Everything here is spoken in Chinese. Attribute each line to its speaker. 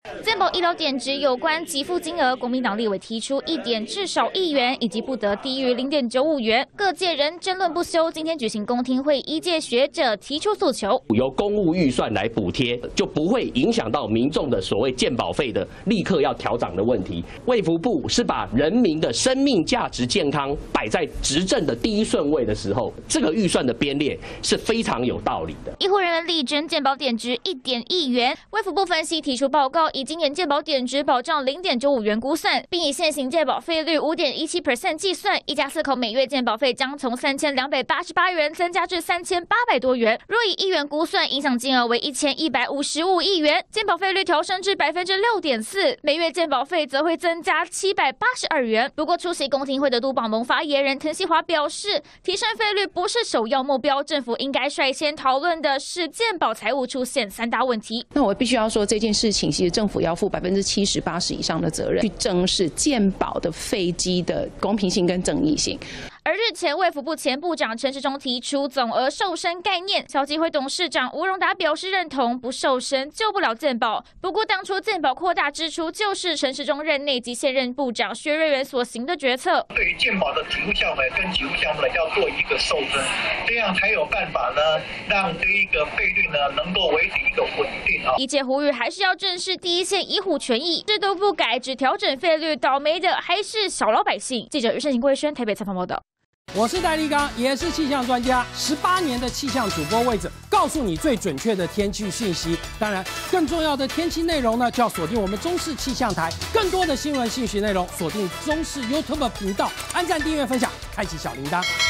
Speaker 1: 健保医疗点值有关给付金额，国民党立委提出1点至少1元，以及不得低于0.95元，各界仍争论不休。今天举行公听会，医界学者提出诉求，
Speaker 2: 由公务预算来补贴，就不会影响到民众的所谓健保费的立刻要调涨的问题。卫福部是把人民的生命价值健康摆在执政的第一顺位的时候，这个预算的编列是非常有道理的。
Speaker 1: 医护人员力争健保点值1.1元，卫福部分析提出报告，以今年健保点值保障0.95元估算，并以现行健保费率5.17% 计算，一家4口每月健保费将从3288元增加至3800多元。若以1元估算，影响金额为1155亿元，健保费率调升至6.4%，每月健保费则会增加782元。不过，出席公听会的都保盟发言人滕锡华表示，提升费率不是首要目标，政府应该率先讨论的是健保财务出现3大问题。
Speaker 3: 那我必须要说，这件事情其实政府要负70%、80%以上的责任，去正视健保的费基的公平性跟正义性。
Speaker 1: 而日前，卫福部前部长陈时中提出总额瘦身概念，消基会董事长吴荣达表示认同，不瘦身救不了健保。不过，当初健保扩大支出就是陈时中任内及现任部长薛瑞元所行的决策。
Speaker 4: 对于健保的体务项目跟给付项目要做一个瘦身，这样才有办法呢，让这一个费率呢能够维持一个稳定啊。
Speaker 1: 一切呼吁还是要正视第一线医护权益，制度不改，只调整费率，倒霉的还是小老百姓。记者于胜行、郭轩台北采访报道。
Speaker 5: 我是戴立刚，也是气象专家，18年的气象主播位置，告诉你最准确的天气讯息。当然，更重要的天气内容呢，就要锁定我们中视气象台。更多的新闻信息内容，锁定中视 YouTube 频道，按赞、订阅、分享，开启小铃铛。